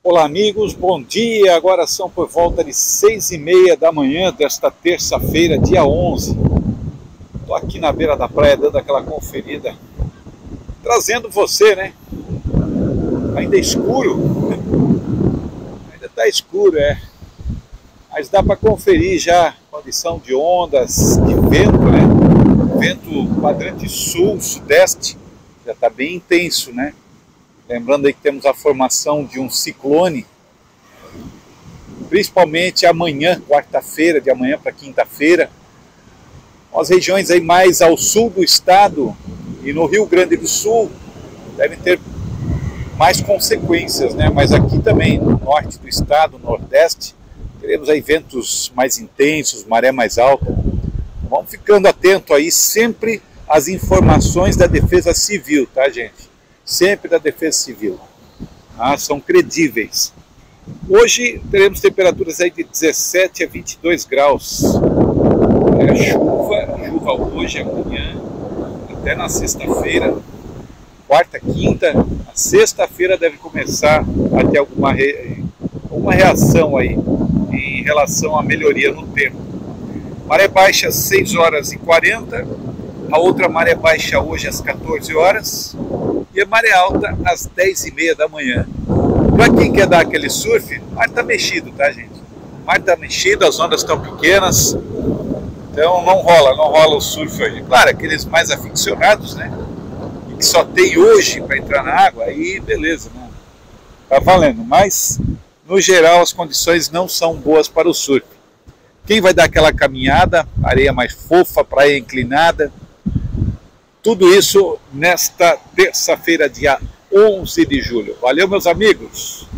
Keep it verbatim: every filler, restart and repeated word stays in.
Olá amigos, bom dia, agora são por volta de seis e meia da manhã desta terça-feira, dia onze. Estou aqui na beira da praia dando aquela conferida, trazendo você, né? Ainda é escuro, ainda está escuro, é. Mas dá para conferir já a condição de ondas, de vento, né? Vento quadrante sul, sudeste, já está bem intenso, né? Lembrando aí que temos a formação de um ciclone, principalmente amanhã, quarta-feira, de amanhã para quinta-feira, as regiões aí mais ao sul do estado e no Rio Grande do Sul devem ter mais consequências, né? Mas aqui também no norte do estado, nordeste, teremos aí ventos mais intensos, maré mais alta. Vamos ficando atento aí sempre às informações da Defesa Civil, tá, gente? Sempre da Defesa Civil, ah, são credíveis. Hoje teremos temperaturas aí de dezessete a vinte e dois graus, é, chuva, chuva hoje, amanhã, até na sexta-feira, quarta, quinta, a sexta-feira deve começar a ter alguma re... uma reação aí em relação à melhoria no tempo. Maré baixa seis horas e quarenta, a outra maré baixa hoje às quatorze horas, e a maré alta às dez e meia da manhã. Para quem quer dar aquele surf, o mar está mexido, tá, gente? O mar está mexido, as ondas estão pequenas, então não rola, não rola o surf hoje. Claro, aqueles mais aficionados, né? E que só tem hoje para entrar na água, aí beleza, né? Tá valendo, mas no geral as condições não são boas para o surf. Quem vai dar aquela caminhada, areia mais fofa, praia inclinada, tudo isso nesta terça-feira, dia onze de julho. Valeu, meus amigos!